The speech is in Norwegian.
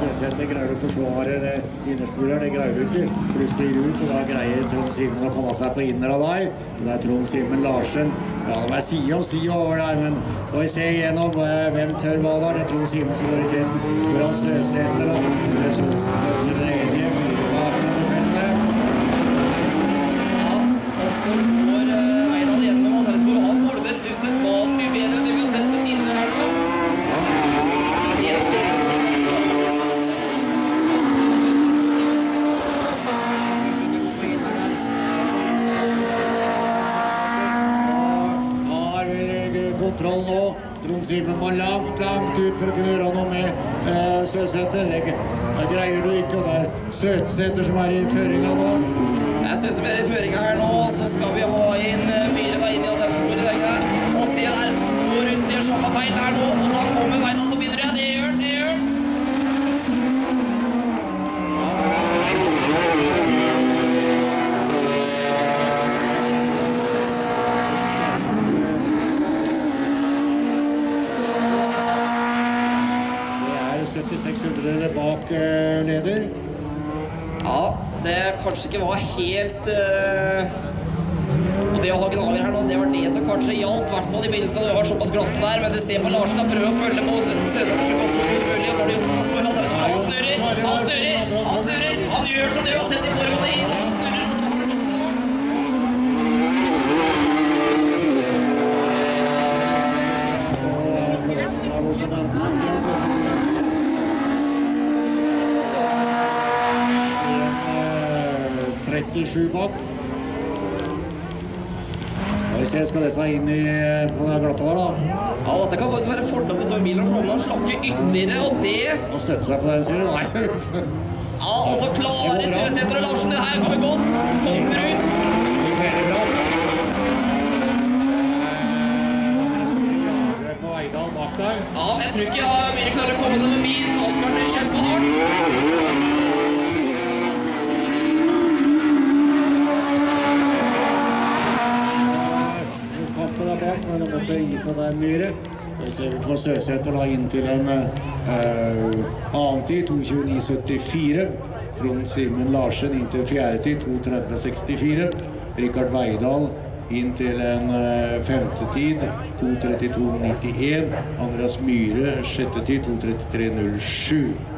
Søsæter greier du å forsvare det innersporet, det greier du ikke, for du sklir ut, og da greier Trond Simen å komme seg på inner av deg, og det Trond Simen Larsen. Ja, det var side over der, men da vi ser igjennom hvem tør hva da, det Trond Simen som går i teten foran Søsæter, da. Det ble Solsen på tredje, mye bak til feltet. Ja, og så går Veidal gjennom Andresborg, og han får det usedvanlig mye bedre enn det vi har sett det tidligere her nå. Kontroll nå. Trond Simen var langt ut for å kunne gjøre noe med Søsæter. Det greier du ikke, og det Søsæter som i føringen nå. Jeg synes vi i føringen her nå, så skal vi ha inn Myhre da inn i Andresborg og se der, går rundt gjør samme feil her nå, og da kommer Veidal forbi dere. Det gjør den. Det 7600 bak leder. Ja, det kanskje ikke var helt og det å ha gnager her nå, det var det som kanskje gjaldt, i hvert fall i begynnelsen da det var såpass glansen der, men du ser på Larsen, han prøver å følge på Søsæter så godt som mulig, og så har du Johnsen på han gjør som det vi har sett i foregående i, han snurrer. Bak. Og vi ser skal disse inn på det glatta der da. Ja, dette kan faktisk være fordel det står bilen og flommen, slakke ytterligere, og det... Og støtte seg på den, sier du? Nei. Ja, og så klarer Søsæter og Larsen, det her kommer godt, kommer ut. Det er veldig bra. På Veidal bak der. Ja, jeg tror ikke Myhre klarer å komme seg forbi, nå skal det kjempe hardt. Men det måtte gi seg der Myhre. Det ser vi for Søsæter da inn til en annen tid, 2:29,74. Trond Simen Larsen inn til fjerde tid, 2:30,64. Rikard Veidal inn til en femte tid, 2:32,91. Andreas Myhre, sjette tid, 2:33,07.